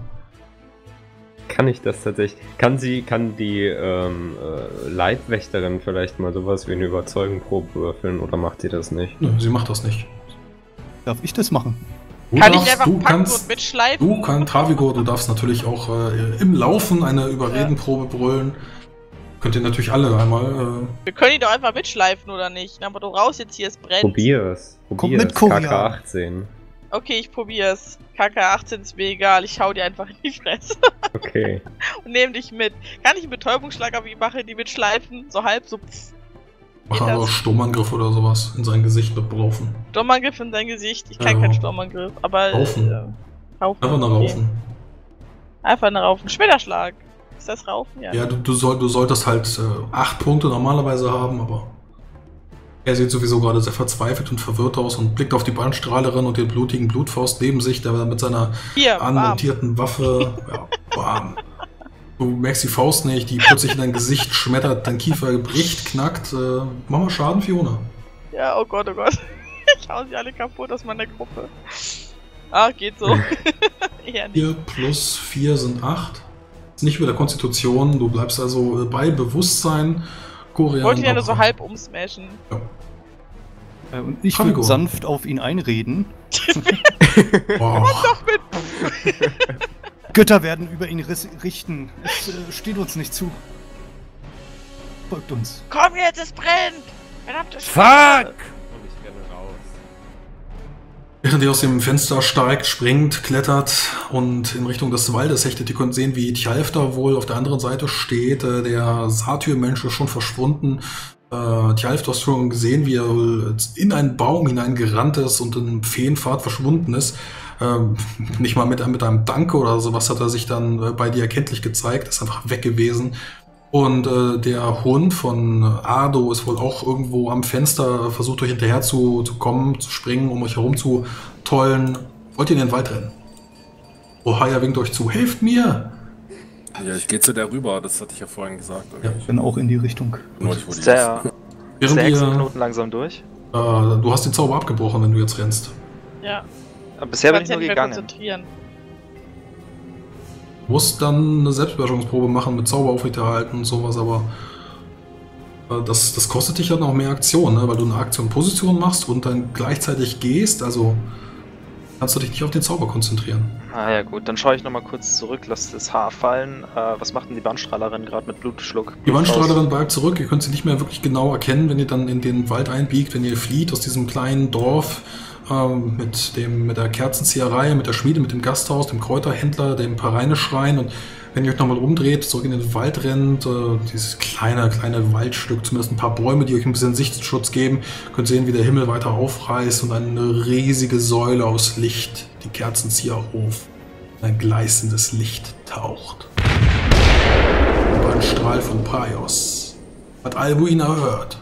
Speaker 4: Kann ich das tatsächlich? Kann sie, kann die ähm, äh, Leibwächterin vielleicht mal sowas wie eine Überzeugenprobe würfeln oder macht sie das nicht?
Speaker 2: Nö, sie macht das nicht.
Speaker 5: Darf ich das machen?
Speaker 2: Du
Speaker 1: Kann ich
Speaker 2: darfst-
Speaker 1: einfach
Speaker 2: du
Speaker 1: packen
Speaker 2: kannst,
Speaker 1: und mitschleifen?
Speaker 2: Du kannst, Travigo, du darfst natürlich auch äh, im Laufen eine Überredenprobe brüllen. Könnt ihr natürlich alle einmal. Äh,
Speaker 1: Wir können ihn doch einfach mitschleifen, oder nicht? Aber du raus jetzt hier, es brennt.
Speaker 4: Probier's.
Speaker 5: Komm
Speaker 4: Probier's.
Speaker 5: mit, Korea.
Speaker 4: K K achtzehn.
Speaker 1: Okay, ich probier's. K K achtzehn ist mir egal, ich hau dir einfach in die Fresse.
Speaker 4: Okay.
Speaker 1: Und nehm dich mit. Kann ich einen Betäubungsschlag auf ihn machen, die mitschleifen? So halb, so pff.
Speaker 2: mach
Speaker 1: Geht
Speaker 2: aber
Speaker 1: das?
Speaker 2: Sturmangriff oder sowas in sein Gesicht mit Raufen.
Speaker 1: Sturmangriff in sein Gesicht. Ich kann
Speaker 2: Ja.
Speaker 1: keinen Sturmangriff, aber...
Speaker 2: Raufen.
Speaker 1: Äh, Raufen.
Speaker 2: Einfach nach
Speaker 1: okay.
Speaker 2: Raufen.
Speaker 1: Einfach nach Raufen. Schmetterschlag. Ist das Raufen? Ja.
Speaker 2: Ja, du, du, soll, du solltest halt äh, acht Punkte normalerweise haben, aber er sieht sowieso gerade sehr verzweifelt und verwirrt aus und blickt auf die Bandstrahlerin und den blutigen Blutfaust neben sich, der mit seiner
Speaker 1: Hier, warm.
Speaker 2: anmontierten Waffe, ja, bam. Du merkst die Faust nicht, die plötzlich in dein Gesicht schmettert, dein Kiefer bricht, knackt. Äh, mach mal Schaden, Fiona.
Speaker 1: Ja, oh Gott, oh Gott. Ich hau sie alle kaputt aus meiner Gruppe. Ah, geht so. Eher nicht.
Speaker 2: vier plus vier sind acht. Ist nicht wieder Konstitution, du bleibst also äh, bei Bewusstsein. Korean,
Speaker 1: Ich wollte ihn ja nur
Speaker 2: aber-
Speaker 1: so halb umsmashen.
Speaker 5: Äh, und ich
Speaker 2: Avigo.
Speaker 5: würde sanft auf ihn einreden.
Speaker 2: Wow.
Speaker 1: Doch mit.
Speaker 5: Götter werden über ihn ris- richten. Es äh, steht uns nicht zu. Folgt uns.
Speaker 1: Komm jetzt, es brennt! Verdammte
Speaker 4: Fuck!
Speaker 1: Scheiße.
Speaker 4: Und ich renne raus.
Speaker 2: Während ihr aus dem Fenster steigt, springt, klettert und in Richtung des Waldes hechtet, ihr könnt sehen, wie Tjalfta wohl auf der anderen Seite steht. Äh, Der Satyr-Mensch ist schon verschwunden. Äh, Tjalf, du hast schon gesehen, wie er wohl in einen Baum hineingerannt ist und in Feenfahrt verschwunden ist. Ähm, nicht mal mit, mit einem Danke oder sowas hat er sich dann äh, bei dir erkenntlich gezeigt, ist einfach weg gewesen. Und äh, der Hund von Ado ist wohl auch irgendwo am Fenster, versucht euch hinterher zu, zu kommen, zu springen, um euch herum zu tollen. Wollt ihr in den Wald rennen? Ohaya winkt euch zu, helft mir!
Speaker 6: Ja, ich gehe zu der rüber, das hatte ich ja vorhin gesagt.
Speaker 2: Ja.
Speaker 5: Ich bin auch in die Richtung.
Speaker 6: Nur nicht, wo die
Speaker 3: Ist der,
Speaker 6: ist.
Speaker 3: ist
Speaker 2: Während
Speaker 3: der
Speaker 2: ihr,
Speaker 3: Hexenknoten langsam durch?
Speaker 2: äh, du hast den Zauber abgebrochen, wenn du jetzt rennst.
Speaker 1: Ja,
Speaker 3: Aber bisher bin ich
Speaker 1: kannst ja
Speaker 3: nur
Speaker 1: nicht mehr
Speaker 3: gegangen.
Speaker 1: konzentrieren.
Speaker 2: Du musst dann eine Selbstbeherrschungsprobe machen mit Zauber aufrechterhalten und sowas, aber äh, das, das kostet dich ja noch mehr Aktion, ne? Weil du eine Aktion-Position machst und dann gleichzeitig gehst, also kannst du dich nicht auf den Zauber konzentrieren.
Speaker 3: Ah ja gut, dann schaue ich nochmal kurz zurück, lass das Haar fallen. Äh, was macht denn die Bandstrahlerin gerade mit Blutschluck?
Speaker 2: Die Wandstrahlerin bleibt zurück, ihr könnt sie nicht mehr wirklich genau erkennen, wenn ihr dann in den Wald einbiegt, wenn ihr flieht aus diesem kleinen Dorf ähm, mit, dem, mit der Kerzenzieherei, mit der Schmiede, mit dem Gasthaus, dem Kräuterhändler, dem Pareineschrein und wenn ihr euch nochmal umdreht, zurück in den Wald rennt, äh, dieses kleine, kleine Waldstück, zumindest ein paar Bäume, die euch ein bisschen Sichtschutz geben, könnt sehen, wie der Himmel weiter aufreißt und eine riesige Säule aus Licht, die Kerzenzieherhof, in ein gleißendes Licht taucht. Über einen Strahl von Praios hat Albuin erhört.